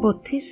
บทที่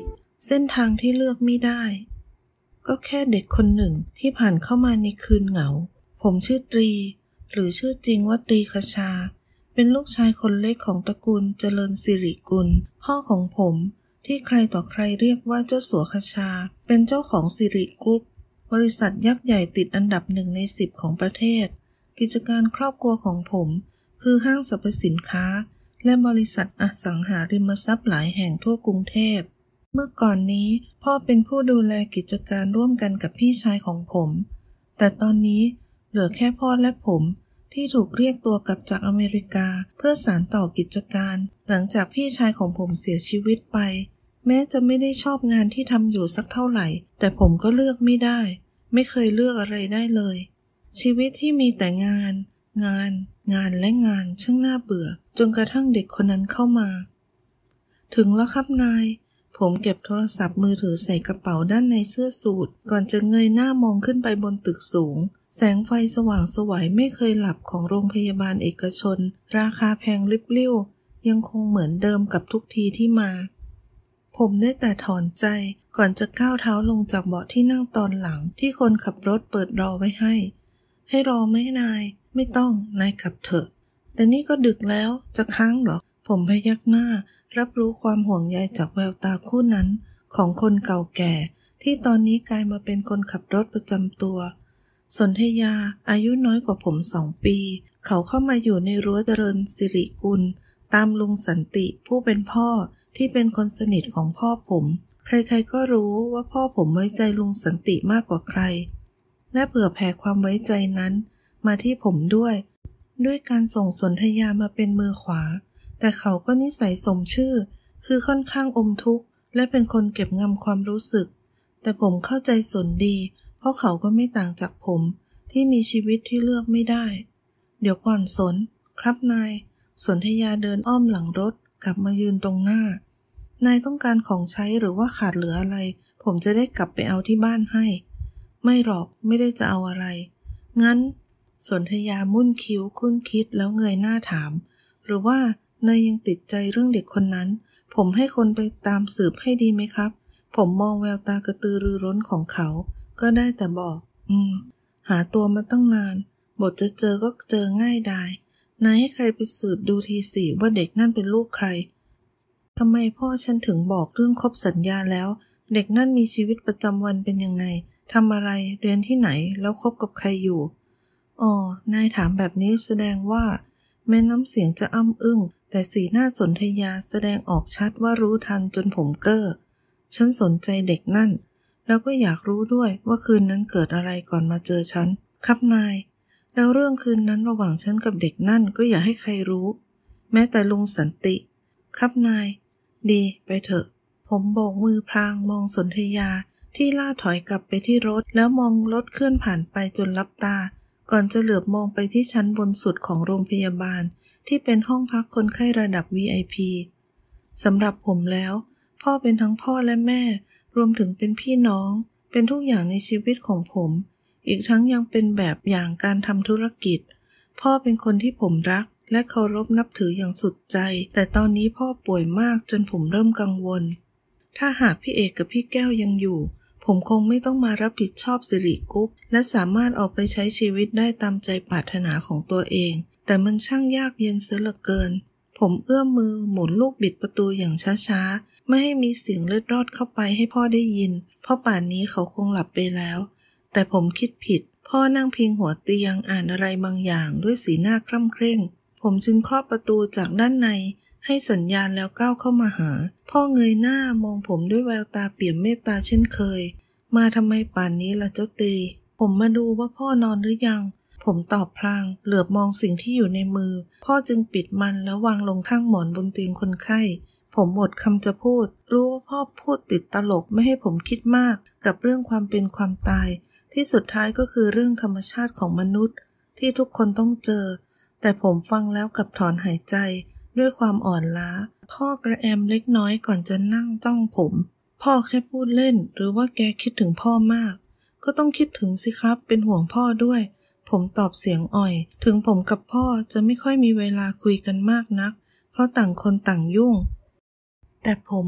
4 เส้นทางที่เลือกไม่ได้ก็แค่เด็กคนหนึ่งที่ผ่านเข้ามาในคืนเหงาผมชื่อตรีหรือชื่อจริงว่าตรีคชาเป็นลูกชายคนเล็กของตระกูลเจริญสิริกุลพ่อของผมที่ใครต่อใครเรียกว่าเจ้าสัวคชาเป็นเจ้าของสิริกรุ๊ปบริษัทยักษ์ใหญ่ติดอันดับ1 ใน 10ของประเทศกิจการครอบครัวของผมคือห้างสรรพสินค้าและบริษัทอสังหาริมทรัพย์หลายแห่งทั่วกรุงเทพเมื่อก่อนนี้พ่อเป็นผู้ดูแลกิจการร่วมกันกับพี่ชายของผมแต่ตอนนี้เหลือแค่พ่อและผมที่ถูกเรียกตัวกลับจากอเมริกาเพื่อสานต่อกิจการหลังจากพี่ชายของผมเสียชีวิตไปแม้จะไม่ได้ชอบงานที่ทำอยู่สักเท่าไหร่แต่ผมก็เลือกไม่ได้ไม่เคยเลือกอะไรได้เลยชีวิตที่มีแต่งานและงานช่างน่าเบื่อจนกระทั่งเด็กคนนั้นเข้ามาถึงแล้วครับนายผมเก็บโทรศัพท์มือถือใส่กระเป๋าด้านในเสื้อสูทก่อนจะเงยหน้ามองขึ้นไปบนตึกสูงแสงไฟสว่างไสวไม่เคยหลับของโรงพยาบาลเอกชนราคาแพงริบลิ่วยังคงเหมือนเดิมกับทุกทีที่มาผมได้แต่ถอนใจก่อนจะก้าวเท้าลงจากเบาะที่นั่งตอนหลังที่คนขับรถเปิดรอไว้ให้รอไหมนายไม่ต้องนายขับเถอะแต่นี่ก็ดึกแล้วจะค้างเหรอผมพยักหน้ารับรู้ความห่วงใยจากแววตาคู่นั้นของคนเก่าแก่ที่ตอนนี้กลายมาเป็นคนขับรถประจำตัวสนธยาอายุน้อยกว่าผม2 ปีเขาเข้ามาอยู่ในรั้วเจริญสิริกุลตามลุงสันติผู้เป็นพ่อที่เป็นคนสนิทของพ่อผมใครๆก็รู้ว่าพ่อผมไว้ใจลุงสันติมากกว่าใครและเผื่อแผ่ความไว้ใจนั้นมาที่ผมด้วยการส่งสนธยามาเป็นมือขวาแต่เขาก็นิสัยสมชื่อคือค่อนข้างอมทุกข์และเป็นคนเก็บงำความรู้สึกแต่ผมเข้าใจสนดีเพราะเขาก็ไม่ต่างจากผมที่มีชีวิตที่เลือกไม่ได้เดี๋ยวก่อนสนครับนายสนธยาเดินอ้อมหลังรถกลับมายืนตรงหน้านายต้องการของใช้หรือว่าขาดเหลืออะไรผมจะได้กลับไปเอาที่บ้านให้ไม่หรอกไม่ได้จะเอาอะไรงั้นสนธยามุ่นคิ้วคุ้นคิดแล้วเงยหน้าถามหรือว่านายยังติดใจเรื่องเด็กคนนั้นผมให้คนไปตามสืบให้ดีไหมครับผมมองแววตากระตือรือร้นของเขาก็ได้แต่บอกหาตัวมาตั้งนานบทจะเจอก็เจอง่ายดายนายให้ใครไปสืบดูทีสิว่าเด็กนั่นเป็นลูกใครทำไมพ่อฉันถึงบอกเรื่องครบสัญญาแล้วเด็กนั่นมีชีวิตประจำวันเป็นยังไงทำอะไรเรียนที่ไหนแล้วคบกับใครอยู่นายถามแบบนี้แสดงว่าแม้น้ำเสียงจะอ้ำอึ้งแต่สีหน้าสนธยาแสดงออกชัดว่ารู้ทันจนผมเก้อฉันสนใจเด็กนั่นแล้วก็อยากรู้ด้วยว่าคืนนั้นเกิดอะไรก่อนมาเจอฉันครับนายแล้วเรื่องคืนนั้นระหว่างฉันกับเด็กนั่นก็อย่าให้ใครรู้แม้แต่ลุงสันติครับนายดีไปเถอะผมโบกมือพลางมองสนธยาที่ล่าถอยกลับไปที่รถแล้วมองรถเคลื่อนผ่านไปจนลับตาก่อนจะเหลือบมองไปที่ชั้นบนสุดของโรงพยาบาลที่เป็นห้องพักคนไข้ระดับ VIP สำหรับผมแล้วพ่อเป็นทั้งพ่อและแม่รวมถึงเป็นพี่น้องเป็นทุกอย่างในชีวิตของผมอีกทั้งยังเป็นแบบอย่างการทำธุรกิจพ่อเป็นคนที่ผมรักและเคารพนับถืออย่างสุดใจแต่ตอนนี้พ่อป่วยมากจนผมเริ่มกังวลถ้าหากพี่เอกกับพี่แก้วยังอยู่ผมคงไม่ต้องมารับผิดชอบสิริกรุ๊ปและสามารถออกไปใช้ชีวิตได้ตามใจปรารถนาของตัวเองแต่มันช่างยากเย็นเสียเหลือเกินผมเอื้อมมือหมุนลูกบิดประตูอย่างช้าๆไม่ให้มีเสียงเล็ดรอดเข้าไปให้พ่อได้ยินเพราะป่านนี้เขาคงหลับไปแล้วแต่ผมคิดผิดพ่อนั่งพิงหัวเตียงอ่านอะไรบางอย่างด้วยสีหน้าคร่ำเคร่งผมจึงเคาะประตูจากด้านในให้สัญญาณแล้วก้าวเข้ามาหาพ่อเงยหน้ามองผมด้วยแววตาเปี่ยมเมตตาเช่นเคยมาทำไมป่านนี้ล่ะเจ้าตรีผมมาดูว่าพ่อนอนหรือยังผมตอบพลางเหลือบมองสิ่งที่อยู่ในมือพ่อจึงปิดมันแล้ววางลงข้างหมอนบนเตียงคนไข้ผมหมดคำจะพูดรู้ว่าพ่อพูดติดตลกไม่ให้ผมคิดมากกับเรื่องความเป็นความตายที่สุดท้ายก็คือเรื่องธรรมชาติของมนุษย์ที่ทุกคนต้องเจอแต่ผมฟังแล้วกลับถอนหายใจด้วยความอ่อนล้าพ่อกระแอมเล็กน้อยก่อนจะนั่งจ้องผมพ่อแค่พูดเล่นหรือว่าแกคิดถึงพ่อมากก็ต้องคิดถึงสิครับเป็นห่วงพ่อด้วยผมตอบเสียงอ่อยถึงผมกับพ่อจะไม่ค่อยมีเวลาคุยกันมากนักเพราะต่างคนต่างยุ่งแต่ผม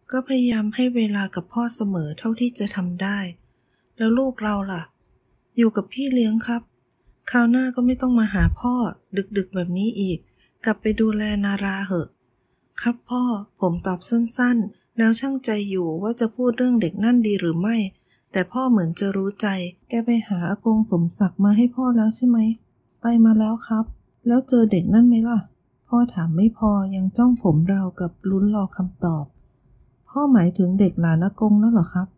ก็พยายามให้เวลากับพ่อเสมอเท่าที่จะทำได้แล้วลูกเราล่ะอยู่กับพี่เลี้ยงครับคราวหน้าก็ไม่ต้องมาหาพ่อดึกๆแบบนี้อีกกลับไปดูแลนาราเหอะครับพ่อผมตอบสั้นๆแล้วช่างใจอยู่ว่าจะพูดเรื่องเด็กนั่นดีหรือไม่แต่พ่อเหมือนจะรู้ใจแกไปหาอากงสมศักดิ์มาให้พ่อแล้วใช่ไหมไปมาแล้วครับแล้วเจอเด็กนั่นไหมล่ะพ่อถามไม่พอยังจ้องผมราวกับลุ้นรอคำตอบพ่อหมายถึงเด็กหลานอากงนั่นเหรอครับ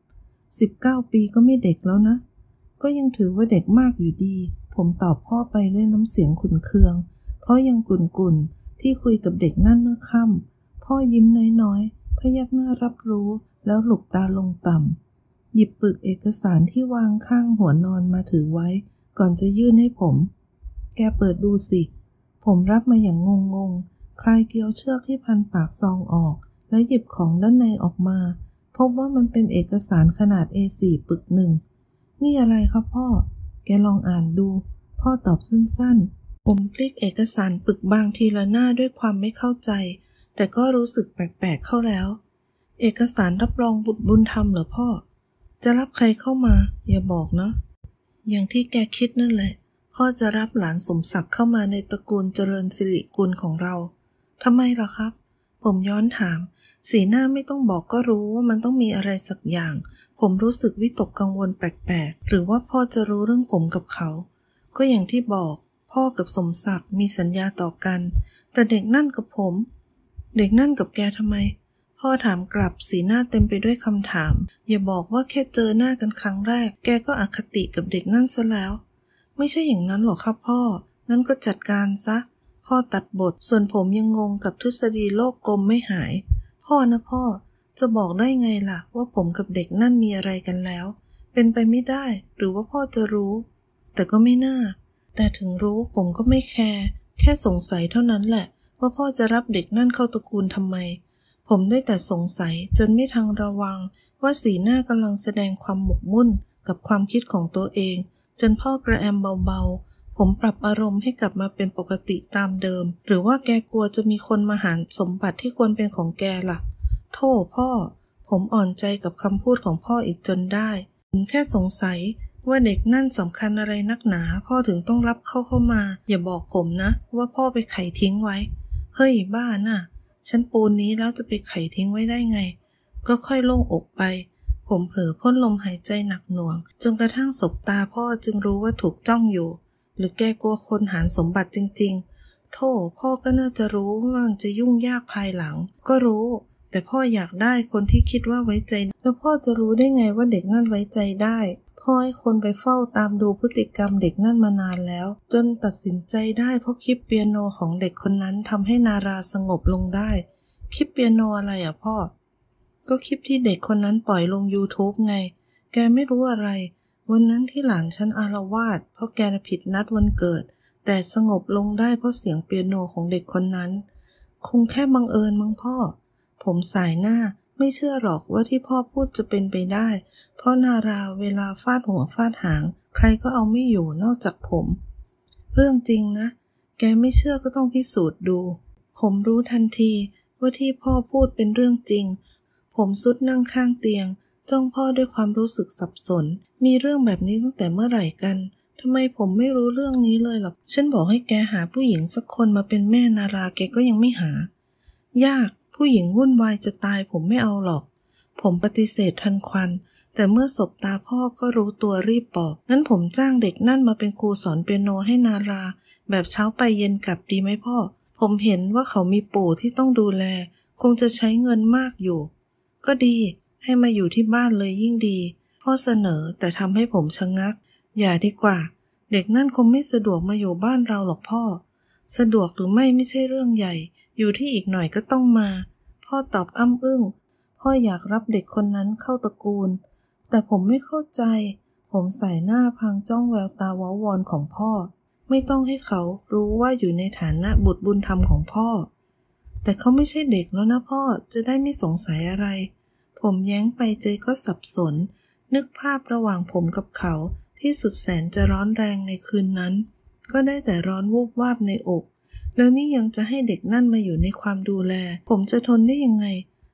19 ปีก็ไม่เด็กแล้วนะก็ยังถือว่าเด็กมากอยู่ดีผมตอบพ่อไปด้วยน้ำเสียงขุ่นเคืองเพราะยังกุ่นๆที่คุยกับเด็กนั่นเมื่อค่ำพ่อยิ้มน้อยๆพยักหน้ารับรู้แล้วหลบตาลงต่ำหยิบปึกเอกสารที่วางข้างหัวนอนมาถือไว้ก่อนจะยื่นให้ผมแกเปิดดูสิผมรับมาอย่างงงๆคลายเกลียวเชือกที่พันปากซองออกแล้วหยิบของด้านในออกมาพบว่ามันเป็นเอกสารขนาด A4 ปึกหนึ่งนี่อะไรครับพ่อแกลองอ่านดูพ่อตอบสั้นๆผมพลิกเอกสารปึกบางทีละหน้าด้วยความไม่เข้าใจแต่ก็รู้สึกแปลกๆเข้าแล้วเอกสารรับรองบุตรบุญธรรมเหรอพ่อจะรับใครเข้ามาอย่าบอกนะอย่างที่แกคิดนั่นแหละพ่อจะรับหลานสมศักดิ์เข้ามาในตระกูลเจริญสิริกุลของเราทำไมล่ะครับผมย้อนถามสีหน้าไม่ต้องบอกก็รู้ว่ามันต้องมีอะไรสักอย่างผมรู้สึกวิตกกังวลแปลกๆหรือว่าพ่อจะรู้เรื่องผมกับเขาก็อย่างที่บอกพ่อกับสมศักดิ์มีสัญญาต่อกันแต่เด็กนั่นกับผมเด็กนั่นกับแกทำไมพ่อถามกลับสีหน้าเต็มไปด้วยคำถามอย่าบอกว่าแค่เจอหน้ากันครั้งแรกแกก็อคติกับเด็กนั่นซะแล้วไม่ใช่อย่างนั้นหรอกครับพ่องั้นก็จัดการซะพ่อตัดบทส่วนผมยังงงกับทฤษฎีโลกกลมไม่หายพ่อนะพ่อจะบอกได้ไงล่ะว่าผมกับเด็กนั่นมีอะไรกันแล้วเป็นไปไม่ได้หรือว่าพ่อจะรู้แต่ก็ไม่น่าแต่ถึงรู้ผมก็ไม่แคร์แค่สงสัยเท่านั้นแหละว่าพ่อจะรับเด็กนั่นเข้าตระกูลทำไมผมได้แต่สงสัยจนไม่ทันระวังว่าสีหน้ากำลังแสดงความหมกมุ่นกับความคิดของตัวเองจนพ่อกระแอมเบาๆผมปรับอารมณ์ให้กลับมาเป็นปกติตามเดิมหรือว่าแกกลัวจะมีคนมาหาสมบัติที่ควรเป็นของแกล่ะโธ่พ่อผมอ่อนใจกับคำพูดของพ่ออีกจนได้ผมแค่สงสัยว่าเด็กนั่นสำคัญอะไรนักหนาพ่อถึงต้องรับเข้ามาอย่าบอกผมนะว่าพ่อไปไขทิ้งไว้เฮ้ยบ้าน่ะฉันปูนนี้แล้วจะไปไขทิ้งไว้ได้ไงก็ค่อยโล่งอกไปผมเผลอพ่นลมหายใจหนักหน่วงจนกระทั่งสบตาพ่อจึงรู้ว่าถูกจ้องอยู่หรือแกกลัวคนหาสมบัติจริงๆโธ่พ่อก็น่าจะรู้ว่ามันจะยุ่งยากภายหลังก็รู้แต่พ่ออยากได้คนที่คิดว่าไว้ใจแล้วพ่อจะรู้ได้ไงว่าเด็กนั่นไว้ใจได้พ่อให้คนไปเฝ้าตามดูพฤติกรรมเด็กนั่นมานานแล้วจนตัดสินใจได้เพราะคลิปเปียโนของเด็กคนนั้นทำให้นาราสงบลงได้คลิปเปียโนอะไรอ่ะพ่อก็คลิปที่เด็กคนนั้นปล่อยลง YouTube ไงแกไม่รู้อะไรวันนั้นที่หลานฉันอาละวาดเพราะแกผิดนัดวันเกิดแต่สงบลงได้เพราะเสียงเปียโนของเด็กคนนั้นคงแค่บังเอิญมั้งพ่อผมสายหน้าไม่เชื่อหรอกว่าที่พ่อพูดจะเป็นไปได้เพราะนาราเวลาฟาดหัวฟาดหางใครก็เอาไม่อยู่นอกจากผมเรื่องจริงนะแกไม่เชื่อก็ต้องพิสูจน์ดูผมรู้ทันทีว่าที่พ่อพูดเป็นเรื่องจริงผมซุดนั่งข้างเตียงจ้องพ่อด้วยความรู้สึกสับสนมีเรื่องแบบนี้ตั้งแต่เมื่อไหร่กันทำไมผมไม่รู้เรื่องนี้เลยล่ะฉันบอกให้แกหาผู้หญิงสักคนมาเป็นแม่นาราแกก็ยังไม่หายากผู้หญิงวุ่นวายจะตายผมไม่เอาหรอกผมปฏิเสธทันควันแต่เมื่อสบตาพ่อก็รู้ตัวรีบบอกงั้นผมจ้างเด็กนั่นมาเป็นครูสอนเปียโนให้นาราแบบเช้าไปเย็นกลับดีไหมพ่อผมเห็นว่าเขามีปู่ที่ต้องดูแลคงจะใช้เงินมากอยู่ก็ดีให้มาอยู่ที่บ้านเลยยิ่งดีพ่อเสนอแต่ทำให้ผมชะงักอย่าดีกว่าเด็กนั่นคงไม่สะดวกมาอยู่บ้านเราหรอกพ่อสะดวกหรือไม่ใช่เรื่องใหญ่อยู่ที่อีกหน่อยก็ต้องมาพ่อตอบอ้ำอึ้งพ่ออยากรับเด็กคนนั้นเข้าตระกูลแต่ผมไม่เข้าใจผมใส่หน้าพังจ้องแววตาวาวรของพ่อไม่ต้องให้เขารู้ว่าอยู่ในฐานะบุตรบุญธรรมของพ่อแต่เขาไม่ใช่เด็กแล้วนะพ่อจะได้ไม่สงสัยอะไรผมแย้งไปใจก็สับสนนึกภาพระหว่างผมกับเขาที่สุดแสนจะร้อนแรงในคืนนั้นก็ได้แต่ร้อนวูบวาบในอกแล้วนี่ยังจะให้เด็กนั่นมาอยู่ในความดูแลผมจะทนได้ยังไง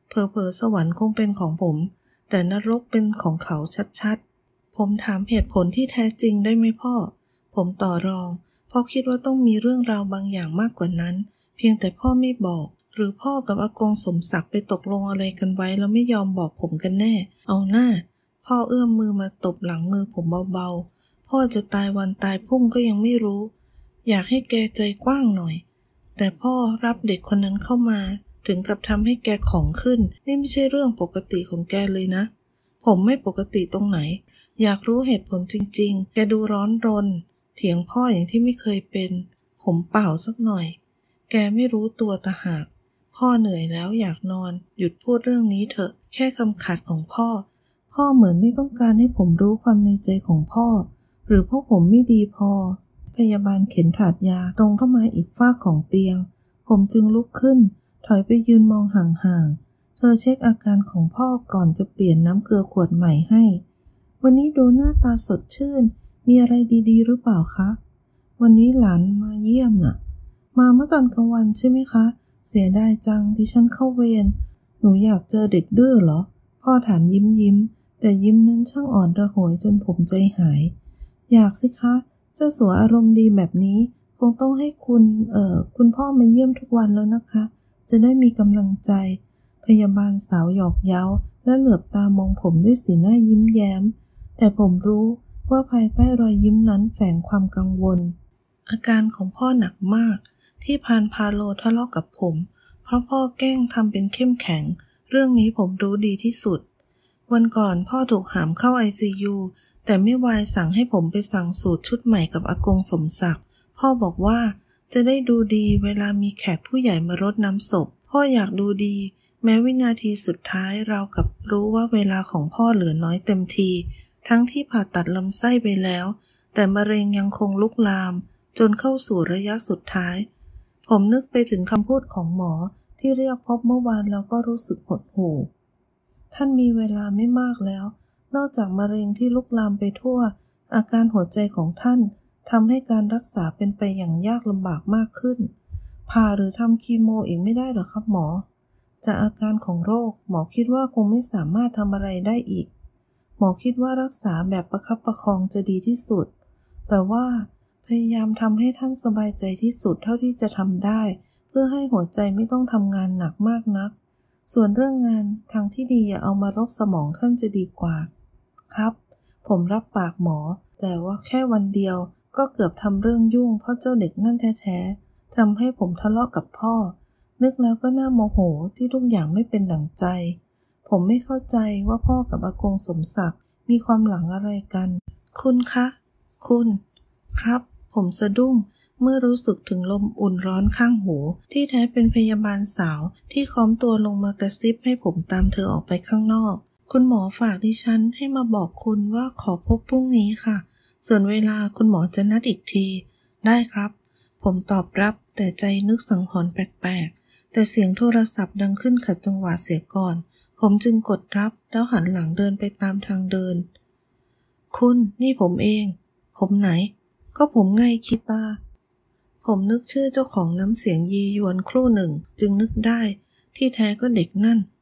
เผลอๆสวรรค์คงเป็นของผมแต่นรกเป็นของเขาชัดๆผมถามเหตุผลที่แท้จริงได้ไหมพ่อผมต่อรองเพราะคิดว่าต้องมีเรื่องราวบางอย่างมากกว่านั้นเพียงแต่พ่อไม่บอกหรือพ่อกับอากงสมศักดิ์ไปตกลงอะไรกันไว้แล้วไม่ยอมบอกผมกันแน่เอาหน้าพ่อเอื้อมมือมาตบหลังมือผมเบาๆพ่อจะตายวันตายพรุ่งก็ยังไม่รู้อยากให้แกใจกว้างหน่อยแต่พ่อรับเด็กคนนั้นเข้ามาถึงกับทำให้แกของขึ้นนี่ไม่ใช่เรื่องปกติของแกเลยนะผมไม่ปกติตรงไหนอยากรู้เหตุผลจริงๆแกดูร้อนรนเถียงพ่ออย่างที่ไม่เคยเป็นผมเปล่าสักหน่อยแกไม่รู้ตัวตะหากพ่อเหนื่อยแล้วอยากนอนหยุดพูดเรื่องนี้เถอะแค่คำขัดของพ่อเหมือนไม่ต้องการให้ผมรู้ความในใจของพ่อหรือเพราะผมไม่ดีพอพยาบาลเข็นถาดยาตรงเข้ามาอีกฝ้าของเตียงผมจึงลุกขึ้นถอยไปยืนมองห่างๆเธอเช็คอาการของพ่อก่อนจะเปลี่ยนน้ำเกลือขวดใหม่ให้วันนี้ดูหน้าตาสดชื่นมีอะไรดีๆหรือเปล่าคะวันนี้หลานมาเยี่ยมน่ะมาเมื่อตอนกลางวันใช่ไหมคะเสียดายจังที่ฉันเข้าเวรหนูอยากเจอเด็กดื้อเหรอพ่อถามยิ้มแต่ยิ้มนั้นช่างอ่อนระหวยจนผมใจหายอยากสิคะเจ้าสัวอารมณ์ดีแบบนี้คงต้องให้คุณพ่อมาเยี่ยมทุกวันแล้วนะคะจะได้มีกำลังใจพยาบาลสาวหยอกเย้าและเหลือบตามองผมด้วยสีหน้ายิ้มแย้มแต่ผมรู้ว่าภายใต้รอยยิ้มนั้นแฝงความกังวลอาการของพ่อหนักมากที่พาโลทะเลาะกับผมเพราะพ่อแกล้งทำเป็นเข้มแข็งเรื่องนี้ผมรู้ดีที่สุดวันก่อนพ่อถูกหามเข้า ICU แต่ไม่วายสั่งให้ผมไปสั่งสูตรชุดใหม่กับอากงสมศักดิ์พ่อบอกว่าจะได้ดูดีเวลามีแขกผู้ใหญ่มารดน้ำศพพ่ออยากดูดีแม้วินาทีสุดท้ายเรากับรู้ว่าเวลาของพ่อเหลือน้อยเต็มทีทั้งที่ผ่าตัดลำไส้ไปแล้วแต่มะเร็งยังคงลุกลามจนเข้าสู่ระยะสุดท้ายผมนึกไปถึงคำพูดของหมอที่เรียกพบเมื่อวานแล้วก็รู้สึกหดหู่ท่านมีเวลาไม่มากแล้วนอกจากมะเร็งที่ลุกลามไปทั่วอาการหัวใจของท่านทำให้การรักษาเป็นไปอย่างยากลำบากมากขึ้นผ่าหรือทำคีโมอีกไม่ได้หรอครับหมอจากอาการของโรคหมอคิดว่าคงไม่สามารถทำอะไรได้อีกหมอคิดว่ารักษาแบบประคับประคองจะดีที่สุดแต่ว่าพยายามทำให้ท่านสบายใจที่สุดเท่าที่จะทำได้เพื่อให้หัวใจไม่ต้องทำงานหนักมากนักส่วนเรื่องงานทางที่ดีอย่าเอามารกสมองท่านจะดีกว่าครับผมรับปากหมอแต่ว่าแค่วันเดียวก็เกือบทำเรื่องยุ่งเพราะเจ้าเด็กนั่นแท้ๆทำให้ผมทะเลาะกับพ่อนึกแล้วก็น่าโมโหที่ทุกอย่างไม่เป็นดั่งใจผมไม่เข้าใจว่าพ่อกับอากงสมศักดิ์มีความหลังอะไรกันคุณคะคุณครับผมสะดุ้งเมื่อรู้สึกถึงลมอุ่นร้อนข้างหูที่แท้เป็นพยาบาลสาวที่ค้อมตัวลงมากระซิบให้ผมตามเธอออกไปข้างนอกคุณหมอฝากดิฉันให้มาบอกคุณว่าขอพบพรุ่งนี้ค่ะส่วนเวลาคุณหมอจะนัดอีกทีได้ครับผมตอบรับแต่ใจนึกสังหรณ์แปลกๆแต่เสียงโทรศัพท์ดังขึ้นขัดจังหวะเสียก่อนผมจึงกดรับแล้วหันหลังเดินไปตามทางเดินคุณนี่ผมเองผมไหนก็ผมไงคิตาผมนึกชื่อเจ้าของน้ำเสียงยียวนครู่หนึ่งจึงนึกได้ที่แท้ก็เด็กนั่น